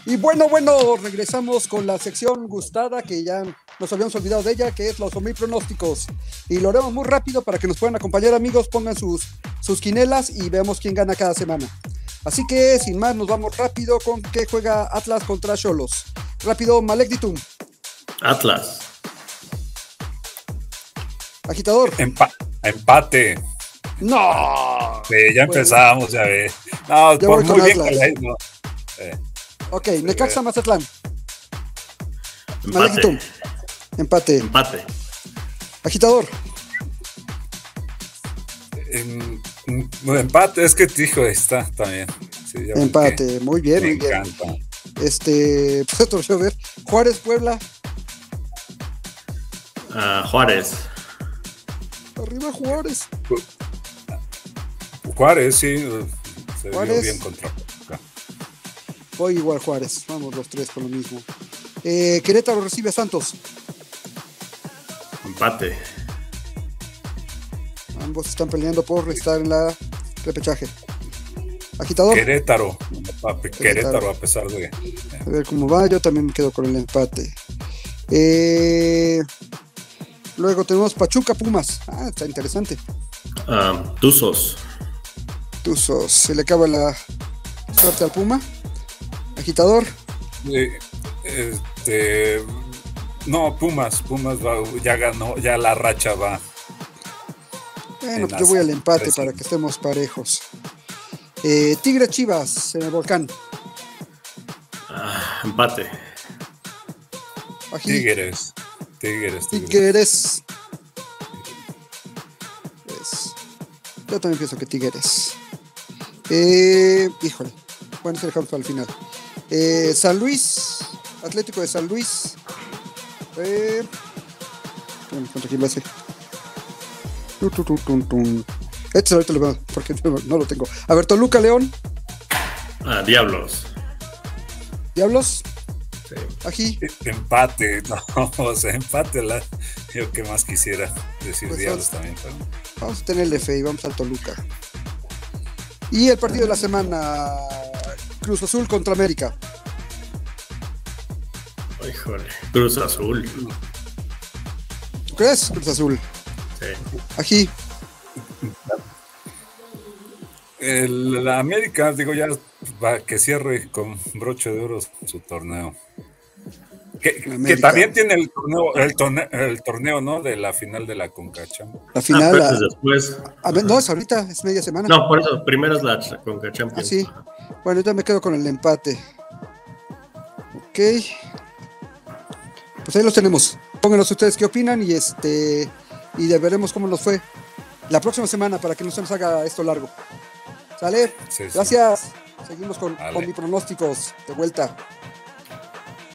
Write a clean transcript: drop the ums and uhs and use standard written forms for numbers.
Y bueno, regresamos con la sección gustada que ya nos habíamos olvidado de ella, que es los Omni pronósticos. Y lo haremos muy rápido para que nos puedan acompañar, amigos. Pongan sus quinelas y veamos quién gana cada semana. Así que, sin más, nos vamos rápido con que juega Atlas contra Xolos. Rápido, Malek Ditum. Atlas. Agitador. Empate. No. Sí, ya empezamos, ya ve. No, Yo por voy muy con bien Atlas. que no. Ok, Necaxa Mazatlán. Empate. Malek Ditum. Empate. Empate. Agitador. Empate, es que hijo está también. Sí, ya Empate, muy bien, me muy bien. encanta. Pues a ver. Juárez, Puebla. Juárez. Arriba Juárez. Juárez, sí. Se Juárez. vio bien contra. Voy igual Juárez. Vamos los tres con lo mismo. Querétaro recibe a Santos. Empate. Ambos están peleando por estar en la repechaje. Agitador. Querétaro, a pesar de. A ver cómo va. Yo también me quedo con el empate. Luego tenemos Pachuca Pumas. Está interesante. Tuzos. Tuzos. Se le acaba la suerte al Puma. Agitador. No, Pumas ya ganó, ya la racha va. Bueno, pues yo voy al empate para que estemos parejos. Tigre Chivas en el Volcán. Empate. Tigres. Yo también pienso que Tigres. Híjole. Bueno, se dejamos para el final. San Luis. Atlético de San Luis. ¿Cuánto quién va a ser? Este ahorita lo veo porque no lo tengo. A ver, Toluca León. Diablos. Diablos. Sí. Ají. Empate, no, o sea, empate yo que más quisiera decir pues Diablos también. Pero... Vamos a tenerle fe y vamos al Toluca. Y el partido de la semana, Cruz Azul contra América. Híjole, Cruz Azul. ¿Tú crees? Cruz Azul. Sí. Ají. La América, digo, ya va que cierre con broche de oro su torneo. Que también tiene el torneo, ¿no? De la final de la Conca Champions. La final. Pues después. No, es ahorita, es media semana. No, por eso, primero es la Conca Champions. Sí. Bueno, yo me quedo con el empate. Ok. Pues ahí los tenemos. Pónganos ustedes qué opinan y ya veremos cómo nos fue la próxima semana para que no se nos haga esto largo. ¿Sale? Sí. Gracias. Seguimos con mis pronósticos de vuelta.